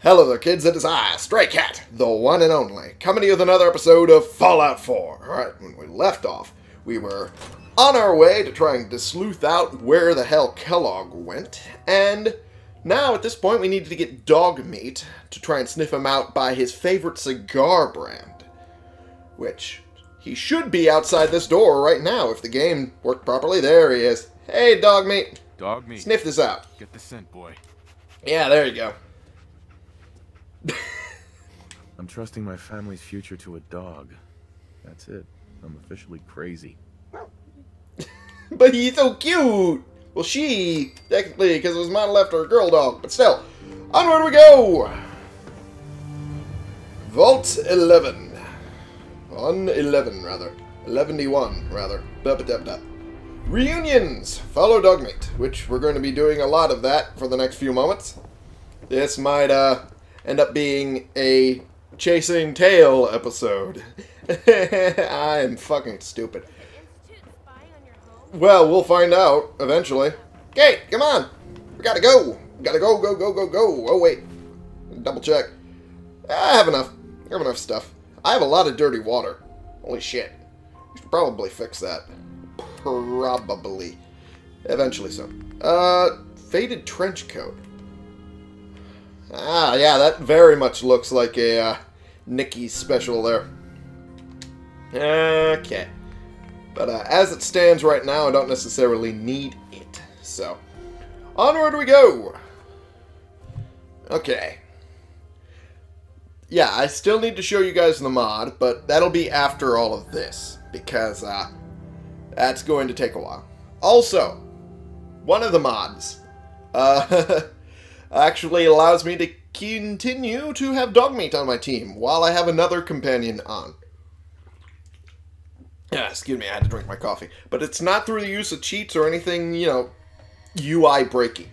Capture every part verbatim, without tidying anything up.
Hello there, kids. It is I, Stray Cat, the one and only, coming to you with another episode of Fallout four. Alright, when we left off, we were on our way to trying to sleuth out where the hell Kellogg went, and now at this point we needed to get Dogmeat to try and sniff him out by his favorite cigar brand, which he should be outside this door right now if the game worked properly. There he is. Hey, Dogmeat. Dogmeat. Sniff this out. Get the scent, boy. Yeah, there you go. I'm trusting my family's future to a dog. That's it. I'm officially crazy. But he's so cute! Well, she, technically, because it was mine left her girl dog. But still, onward we go! Vault eleven. On eleven, rather. eleven-one, rather. Ba-ba-da-ba-da. Reunions! Follow Dogmeat, which we're going to be doing a lot of that for the next few moments. This might, uh... end up being a chasing tail episode. I am fucking stupid. Well, we'll find out eventually. Kate, come on! We gotta go! We gotta go, go, go, go, go! Oh, wait. Double check. I have enough. I have enough stuff. I have a lot of dirty water. Holy shit. We should probably fix that. Probably. Eventually so. Uh, faded trench coat. Ah, yeah, that very much looks like a uh, Nikki special there. Okay. But uh, as it stands right now, I don't necessarily need it. So, onward we go! Okay. Yeah, I still need to show you guys the mod, but that'll be after all of this. Because uh, that's going to take a while. Also, one of the mods. Uh... actually allows me to continue to have Dogmeat on my team while I have another companion on. Yeah, excuse me, I had to drink my coffee. But it's not through the use of cheats or anything, you know, U I breaking.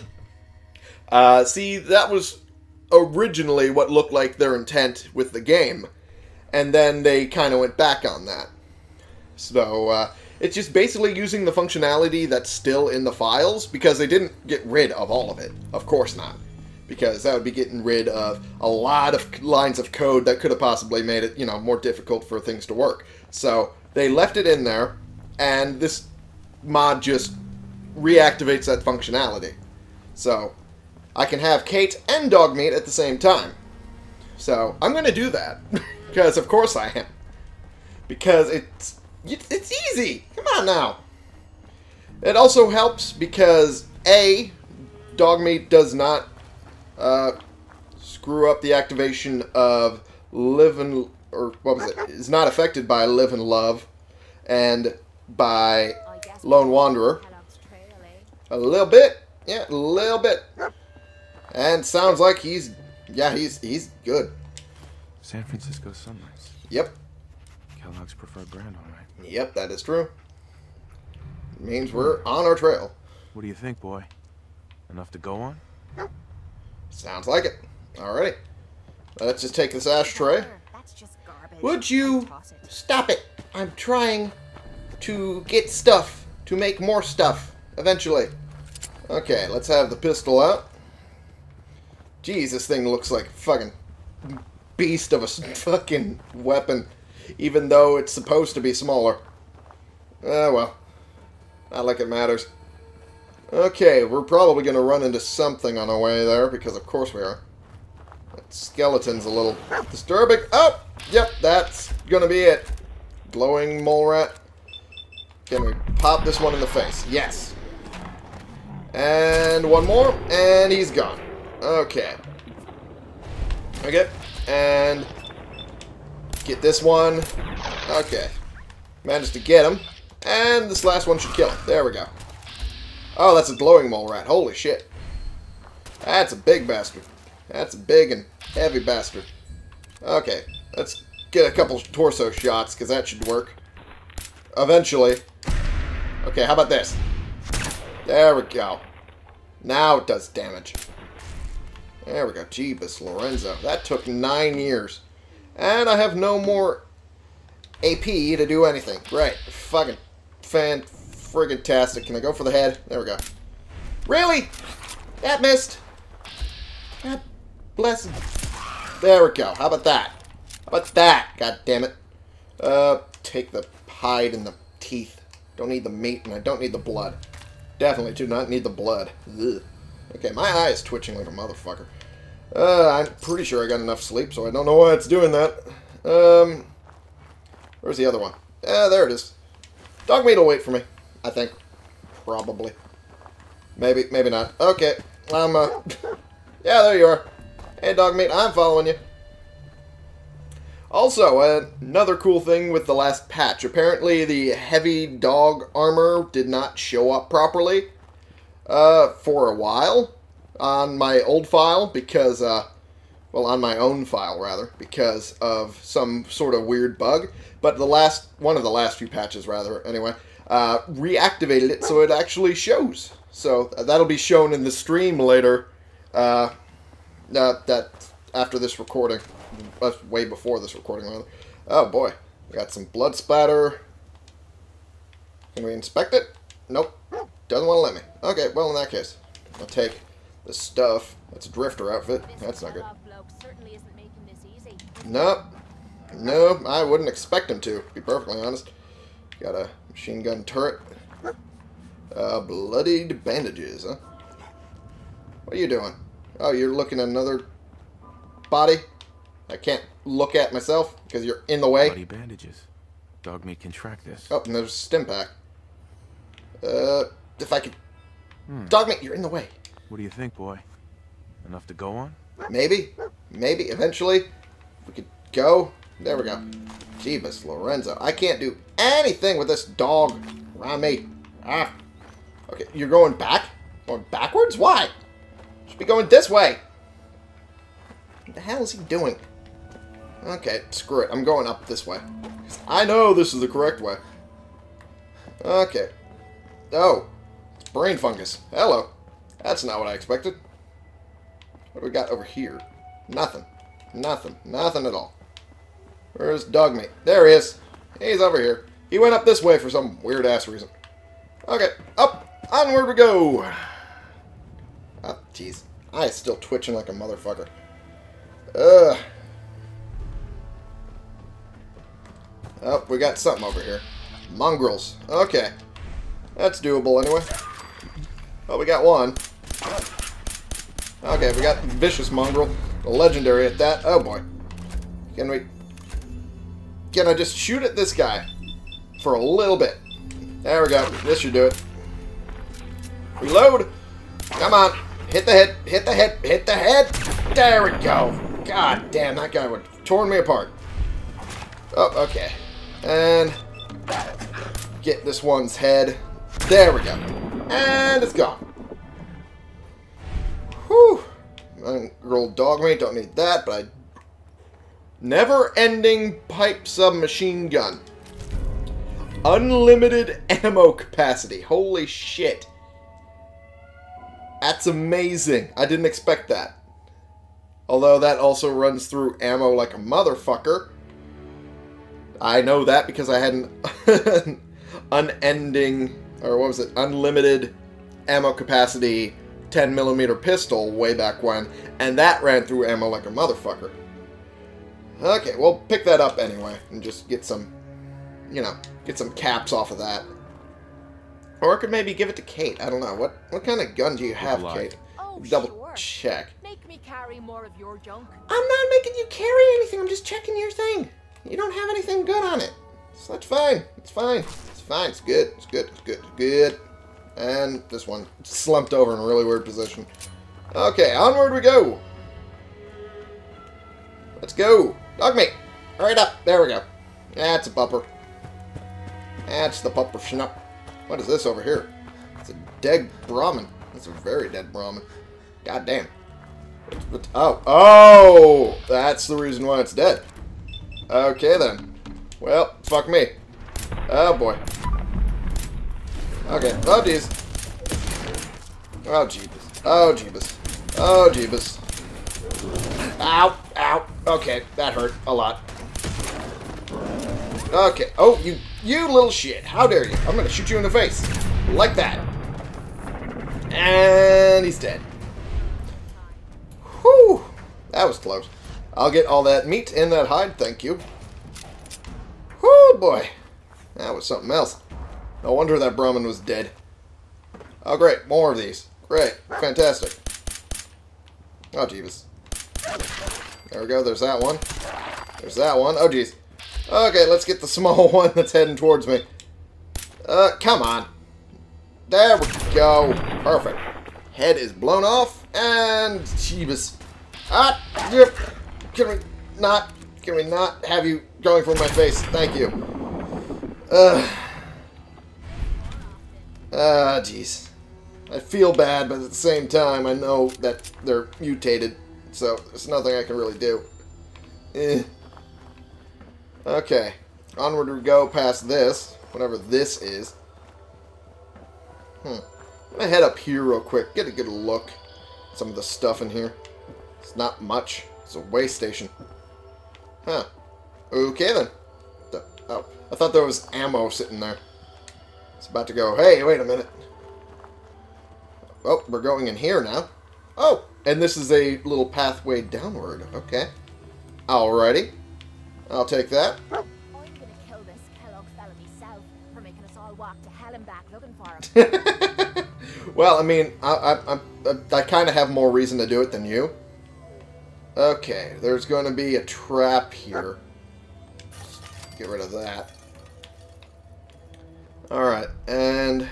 Uh, see, that was originally what looked like their intent with the game. And then they kind of went back on that. So, uh... it's just basically using the functionality that's still in the files, because they didn't get rid of all of it. Of course not. Because that would be getting rid of a lot of lines of code that could have possibly made it, you know, more difficult for things to work. So, they left it in there, and this mod just reactivates that functionality. So, I can have Kate and Dogmeat at the same time. So, I'm going to do that. Because, of course I am. Because it's... it's easy! Come on now! It also helps because, A, Dogmeat does not uh, screw up the activation of Live and... or what was it? Is not affected by Live and Love and by Lone Wanderer. A little bit. Yeah, a little bit. And sounds like he's... yeah, he's, he's good. San Francisco Sunrise. Yep. Kellogg's preferred brand, all right. Yep, that is true. It means we're on our trail. What do you think, boy? Enough to go on? Sounds like it. Alrighty. Let's just take this ashtray. Would you stop it? I'm trying to get stuff, to make more stuff, eventually. Okay, let's have the pistol out. Jeez, this thing looks like a fucking beast of a fucking weapon. Even though it's supposed to be smaller. Ah, uh, well. Not like it matters. Okay, we're probably going to run into something on our way there, because of course we are. That skeleton's a little disturbing. Oh! Yep, that's going to be it. Glowing mole rat. Can we pop this one in the face? Yes. And one more, and he's gone. Okay. Okay, and... get this one. Okay. Managed to get him. And this last one should kill him. There we go. Oh, that's a glowing mole rat. Holy shit. That's a big bastard. That's a big and heavy bastard. Okay. Let's get a couple torso shots, because that should work. Eventually. Okay, how about this? There we go. Now it does damage. There we go. Jeebus Lorenzo. That took nine years. And I have no more A P to do anything. Right. Fucking fan-friggin-tastic. Can I go for the head? There we go. Really? That missed. God blessed. There we go. How about that? How about that? God damn it. Uh, take the hide and the teeth. Don't need the meat, and I don't need the blood. Definitely do not need the blood. Ugh. Okay, my eye is twitching like a motherfucker. Uh, I'm pretty sure I got enough sleep, so I don't know why it's doing that. Um, where's the other one? Yeah, there it is. Dogmeat will wait for me, I think. Probably. Maybe, maybe not. Okay, I'm, uh... yeah, there you are. Hey, Dogmeat, I'm following you. Also, uh, another cool thing with the last patch. Apparently, the heavy dog armor did not show up properly uh, for a while on my old file because, uh, well, on my own file, rather, because of some sort of weird bug. But the last, one of the last few patches, rather, anyway, uh, reactivated it so it actually shows. So that'll be shown in the stream later, uh, uh, that after this recording. That's way before this recording, rather. Oh, boy. We got some blood splatter. Can we inspect it? Nope. Doesn't want to let me. Okay, well, in that case, I'll take the stuff. That's a drifter outfit. That's not good. Nope. No, I wouldn't expect him to, to be perfectly honest. Got a machine gun turret. Uh, bloodied bandages, huh? What are you doing? Oh, you're looking at another body? I can't look at myself because you're in the way. Bloody bandages. Dogmeat can track this. Oh, and there's a stim pack. Uh, if I could... Hmm. Dogmeat, you're in the way. What do you think, boy? Enough to go on? Maybe. Maybe. Eventually. If we could go. There we go. Jeebus, Lorenzo. I can't do anything with this dog around me. Ah. Okay, you're going back? Going backwards? Why? Should be going this way. What the hell is he doing? Okay, screw it. I'm going up this way. I know this is the correct way. Okay. Oh. It's brain fungus. Hello. That's not what I expected. What do we got over here? Nothing. Nothing. Nothing at all. Where's Dogmeat? There he is. He's over here. He went up this way for some weird-ass reason. Okay. Up. Onward we go. Oh, jeez. Eye's still twitching like a motherfucker. Ugh. Oh, we got something over here. Mongrels. Okay. That's doable anyway. Oh, we got one. Okay, we got Vicious Mongrel. A legendary at that. Oh, boy. Can we... Can I just shoot at this guy? For a little bit. There we go. This should do it. Reload! Come on. Hit the head. Hit the head. Hit the head. There we go. God damn, that guy would have torn me apart. Oh, okay. And... Get this one's head. There we go. And it's gone. Whew. Rolled Dogmeat, don't need that, but I... Never-ending pipe submachine gun. Unlimited ammo capacity. Holy shit. That's amazing. I didn't expect that. Although that also runs through ammo like a motherfucker. I know that because I had an unending, or what was it, unlimited ammo capacity ten millimeter pistol way back when, and that ran through ammo like a motherfucker. Okay, we'll pick that up anyway, and just get some, you know, get some caps off of that. Or I could maybe give it to Kate. I don't know. What what kind of gun do you have, Kate? Oh, Double sure. check. Make me carry more of your junk. I'm not making you carry anything. I'm just checking your thing. You don't have anything good on it. So that's fine. It's fine. It's fine. It's good. It's good. It's good. It's good. And this one slumped over in a really weird position. Okay, onward we go. Let's go. Dogmeat. Right up. There we go. That's a bumper. That's the bumper schnupp. What is this over here? It's a dead Brahmin. That's a very dead Brahmin. God damn. What's, what's, oh. Oh! That's the reason why it's dead. Okay then. Well, fuck me. Oh boy. Okay. Oh jeez. Oh jeebus. Oh jeebus. Oh jeebus. Ow. Ow. Okay. That hurt a lot. Okay. Oh, you you little shit. How dare you. I'm gonna shoot you in the face. Like that. And he's dead. Whew. That was close. I'll get all that meat in that hide, thank you. Whoo, boy. That was something else. No wonder that Brahmin was dead. Oh, great. More of these. Great. Fantastic. Oh, jeebus. There we go. There's that one. There's that one. Oh, jeez. Okay, let's get the small one that's heading towards me. Uh, come on. There we go. Perfect. Head is blown off, and jeebus. Ah, yep. Can we not, can we not have you going for my face? Thank you. Uh, ah, jeez. I feel bad, but at the same time, I know that they're mutated, so there's nothing I can really do. Eh. Okay. Onward we go past this, whatever this is. Hmm. I'm gonna head up here real quick, get a good look at some of the stuff in here. It's not much. It's a way station. Huh. Okay then. Oh, I thought there was ammo sitting there. It's about to go, hey, wait a minute. Oh, we're going in here now. Oh, and this is a little pathway downward. Okay. Alrighty. I'll take that. I'm gonna kill this Kellogg fella myself for making us all walk to hell and back looking for him. Well, I mean, I, I, I, I kind of have more reason to do it than you. Okay, there's going to be a trap here. Get rid of that. Alright, and...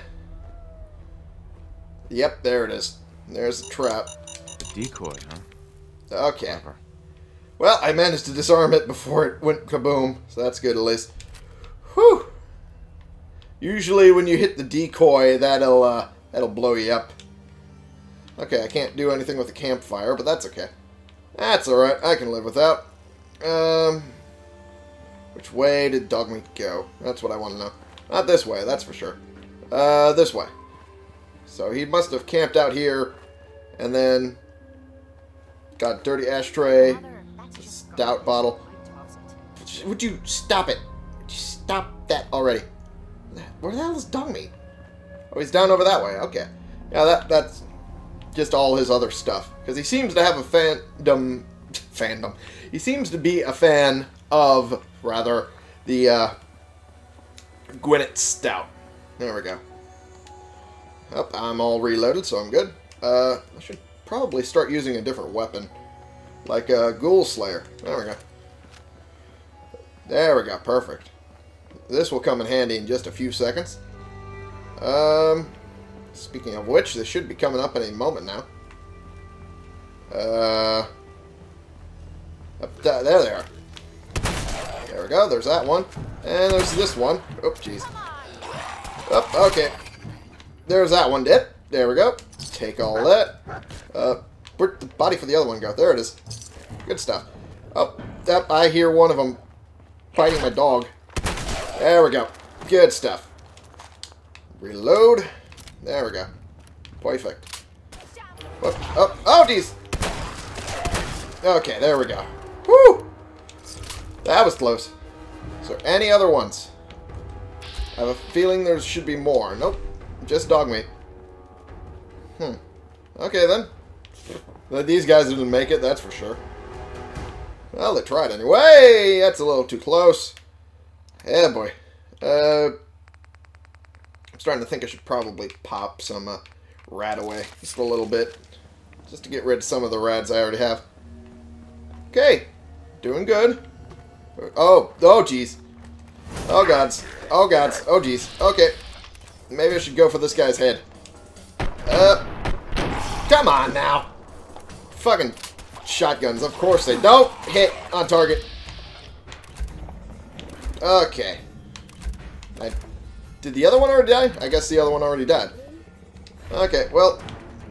Yep, there it is. There's the trap. A decoy, huh? Okay. Clever. Well, I managed to disarm it before it went kaboom, so that's good at least. Whew! Usually when you hit the decoy, that'll, uh, that'll blow you up. Okay, I can't do anything with the campfire, but that's okay. That's alright, I can live without. Um, which way did Dogmeat go? That's what I want to know. Not this way, that's for sure. Uh, this way. So he must have camped out here, and then got dirty ashtray, stout bottle. Would you stop it? Would you stop that already? Where the hell is Dogmeat? Oh, he's down over that way. Okay. Yeah, that that's just all his other stuff. Because he seems to have a fandom... fandom. He seems to be a fan of, rather, the uh, Gwinnett Stout. There we go. Oh, I'm all reloaded, so I'm good. Uh, I should probably start using a different weapon. Like a Ghoul Slayer. There we go. There we go. Perfect. This will come in handy in just a few seconds. Um, speaking of which, this should be coming up in a moment now. Uh, up th there they are. There we go. There's that one. And there's this one. Oh, jeez. Oh, okay. There's that one, dip. There we go. Take all that. Uh, where'd the body for the other one go? There it is. Good stuff. Oh, that, I hear one of them fighting my dog. There we go. Good stuff. Reload. There we go. Perfect. Whoop. Oh, oh, jeez. Okay, there we go. Woo! That was close. Is there any other ones? I have a feeling there should be more. Nope. Just Dogmeat. Hmm. Okay, then. These guys didn't make it, that's for sure. Well, they tried anyway. That's a little too close. Yeah, boy. Uh, I'm starting to think I should probably pop some uh, rat away. Just a little bit. Just to get rid of some of the rats I already have. Okay. Doing good. Oh, oh, jeez. Oh, gods. Oh, gods. Oh, jeez. Okay. Maybe I should go for this guy's head. Uh, come on now. Fucking shotguns. Of course they don't hit on target. Okay. I, did the other one already die? I guess the other one already died. Okay, well.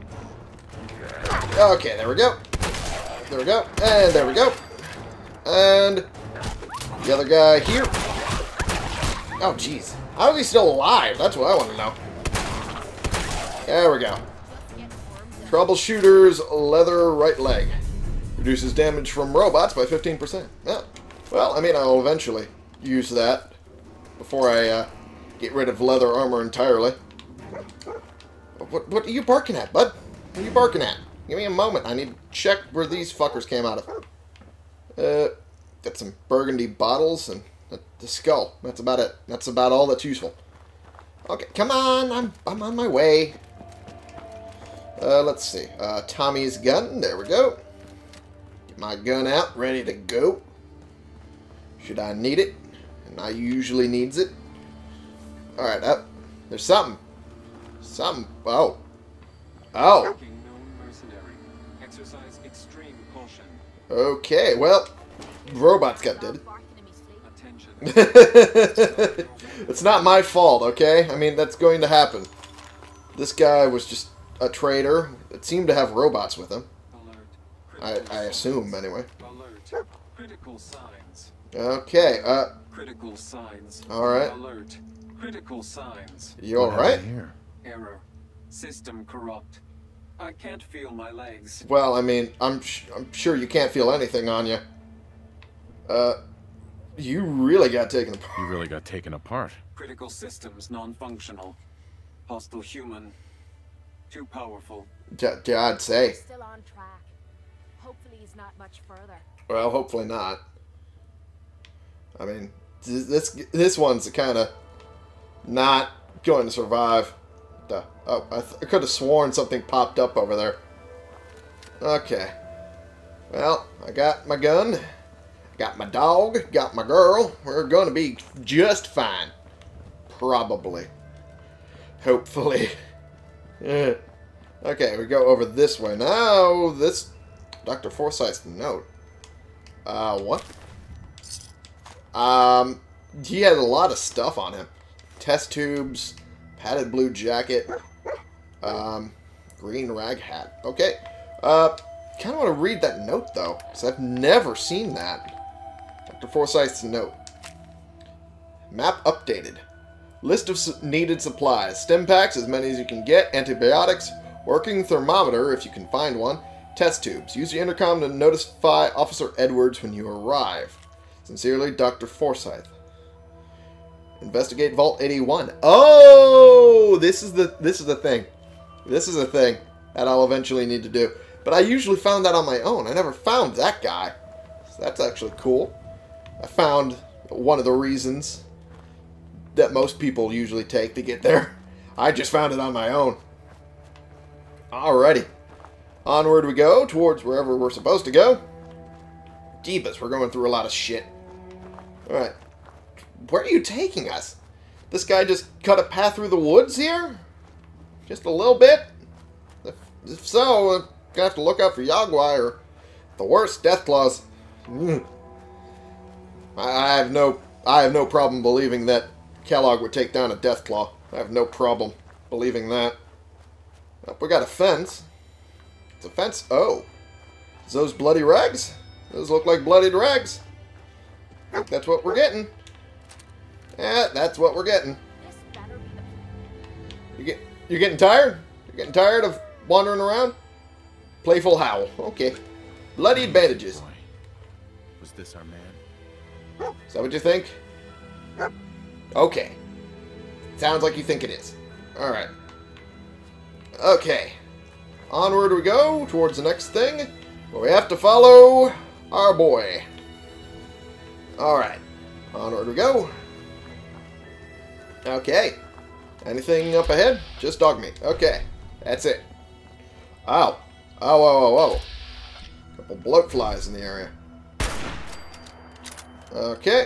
Okay, there we go. There we go. And there we go. And the other guy here. Oh, jeez. How is he still alive? That's what I want to know. There we go. Troubleshooter's leather right leg. Reduces damage from robots by fifteen percent. Yeah. Well, I mean, I'll eventually use that before I uh, get rid of leather armor entirely. What, what are you barking at, bud? What are you barking at? Give me a moment. I need to check where these fuckers came out of. Uh, got some burgundy bottles and the skull. That's about it. That's about all that's useful. Okay, come on. I'm, I'm on my way. Uh, let's see. Uh, Tommy's gun. There we go. Get my gun out. Ready to go. Should I need it? And I usually needs it. Alright, up. There's something. Something. Oh. Oh. Okay, well, robots got dead. It's not my fault, okay? I mean, that's going to happen. This guy was just a traitor. It seemed to have robots with him. I, I assume, anyway. Critical signs. Okay, uh... Critical signs. Alright. Alert. Critical signs. You alright? Error. System corrupt. I can't feel my legs. Well, I mean, I'm, sh I'm sure you can't feel anything on you. Uh... You really got taken apart. You really got taken apart. Critical systems non-functional. Hostile human. Too powerful. Yeah, yeah, I'd say. Still on track. Hopefully he's not much further. Well, hopefully not. I mean, this this one's kind of not going to survive. Duh. Oh, I, th I could have sworn something popped up over there. Okay. Well, I got my gun. Got my dog, got my girl. We're going to be just fine. Probably. Hopefully. Yeah. Okay, we go over this way. Now, this Doctor Forsyth's note. Uh, what? Um, he had a lot of stuff on him. Test tubes, padded blue jacket, um, green rag hat. Okay. Uh, kind of want to read that note, though, because I've never seen that. Doctor Forsyth's note. Map updated. List of su needed supplies. Stim packs, as many as you can get. Antibiotics. Working thermometer, if you can find one. Test tubes. Use the intercom to notify Officer Edwards when you arrive. Sincerely, Doctor Forsyth. Investigate Vault eighty-one. Oh! This is the this is the thing. This is the thing that I'll eventually need to do. But I usually found that on my own. I never found that guy. So that's actually cool. I found one of the reasons that most people usually take to get there. I just found it on my own. Alrighty. Onward we go, towards wherever we're supposed to go. Jeebus, we're going through a lot of shit. Alright. Where are you taking us? This guy just cut a path through the woods here? Just a little bit? If, if so, we're gonna have to look out for Yagwai or, the worst, Deathclaws. Mm. I, I have no I have no problem believing that Kellogg would take down a Deathclaw. I have no problem believing that. Oh, we got a fence. It's a fence. Oh. Is those bloody rags? Those look like bloodied rags. I think that's what we're getting. Yeah, that's what we're getting. This better be the You get you're getting tired? You're getting tired of wandering around? Playful howl. Okay. Bloodied bandages. Boy, was this our man? Is that what you think? Okay. Sounds like you think it is. Alright. Okay. Onward we go towards the next thing. Where we have to follow our boy. Alright. Onward we go. Okay. Anything up ahead? Just dog meat. Okay. That's it. Ow. Oh, whoa, whoa, whoa. Couple bloat flies in the area. Okay.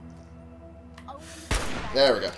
There we go.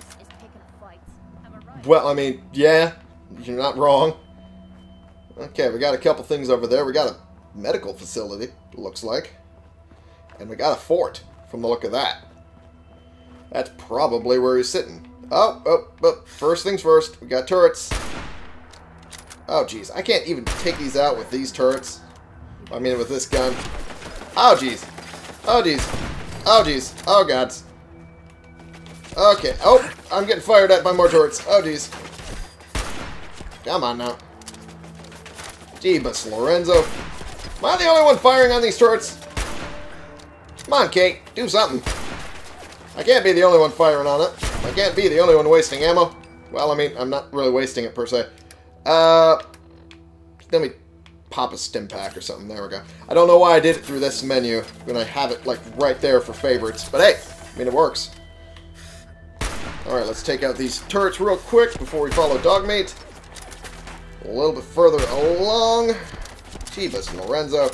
Well, I mean, yeah. You're not wrong. Okay, we got a couple things over there. We got a medical facility, it looks like. And we got a fort, from the look of that. That's probably where he's sitting. Oh, oh, oh, first things first. We got turrets. Oh, jeez. I can't even take these out with these turrets. I mean, with this gun. Oh, jeez. Oh, jeez. Oh, jeez. Oh, gods. Okay. Oh, I'm getting fired at by more turrets. Oh, jeez. Come on now. Jeebus, Lorenzo. Am I the only one firing on these turrets? Come on, Kate. Do something. I can't be the only one firing on it. I can't be the only one wasting ammo. Well, I mean, I'm not really wasting it, per se. Uh, let me pop a stim pack or something. There we go. I don't know why I did it through this menu when I have it, like, right there for favorites. But hey, I mean, it works. Alright, let's take out these turrets real quick before we follow Dogmeat. A little bit further along. Jeebus, Lorenzo.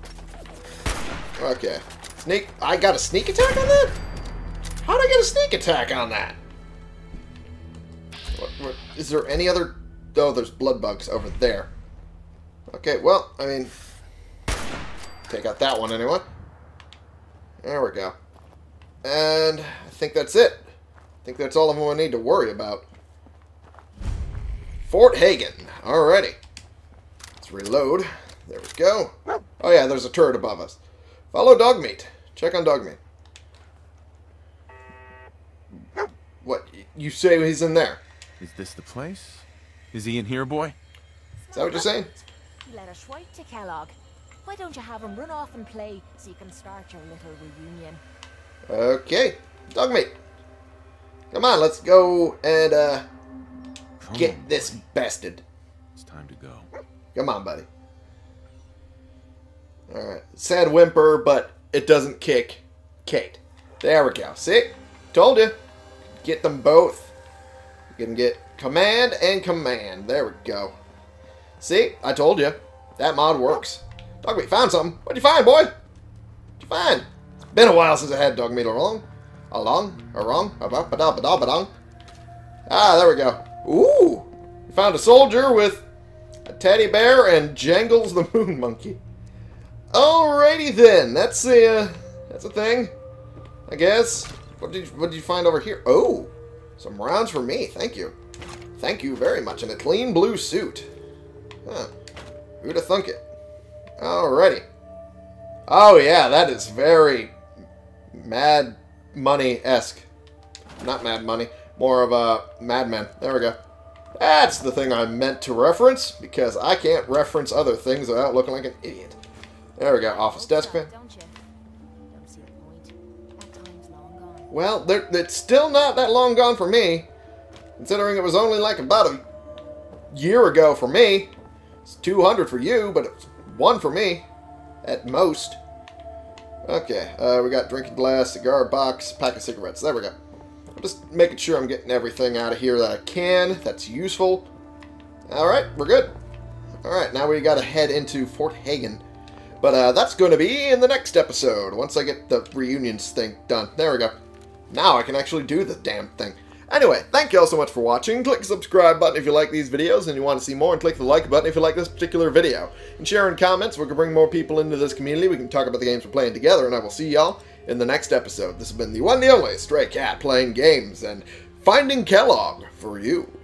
Okay. Sneak. I got a sneak attack on that? How'd I get a sneak attack on that? What, what, is there any other... Oh, there's blood bugs over there. Okay, well, I mean... Take out that one anyway. There we go. And I think that's it. I think that's all of them I need to worry about. Fort Hagen. Alrighty. Let's reload. There we go. Oh yeah, there's a turret above us. Follow Dogmeat. Check on Dogmeat. What? You say he's in there? Is this the place? Is he in here, boy? Is that what you're saying? You let us right to Kellogg. Why don't you have him run off and play so you can start your little reunion? Okay. Dogmeat. Come on, let's go and uh, Come get on, this boy. bested. It's time to go. Come on, buddy. Alright. Sad whimper, but it doesn't kick Kate. There we go. See? Told you. Get them both. You can get command and command. There we go. See? I told you. That mod works. Dogmeat found something. What'd you find, boy? What'd you find? It's been a while since I had Dogmeat along. Along? Or wrong? Ah, there we go. Ooh! You found a soldier with a teddy bear and Jangles the Moon Monkey. Alrighty then. That's the, uh, that's a thing. I guess. What did you, what did you find over here? Oh! Some rounds for me. Thank you. Thank you very much. And a clean blue suit. Huh. Who'd have thunk it? Alrighty. Oh yeah, that is very Mad Money-esque. Not Mad Money. More of a Mad Men. There we go. That's the thing I meant to reference, because I can't reference other things without looking like an idiot. There we go. Office desk fan. Don't you? Don't see the point. That time's long gone. Well, there, it's still not that long gone for me, considering it was only like about a year ago for me. It's two hundred for you, but it's one for me, at most. Okay, uh, we got drinking glass, cigar box, pack of cigarettes. There we go. I'm just making sure I'm getting everything out of here that I can. That's useful. Alright, we're good. Alright, now we got to head into Fort Hagen. But uh, that's going to be in the next episode, once I get the reunions thing done. There we go. Now I can actually do the damn thing. Anyway, thank you all so much for watching. Click the subscribe button if you like these videos and you want to see more, and click the like button if you like this particular video. And share in comments, we can bring more people into this community. We can talk about the games we're playing together, and I will see y'all in the next episode. This has been the one and only Stray Cat playing games and finding Kellogg for you.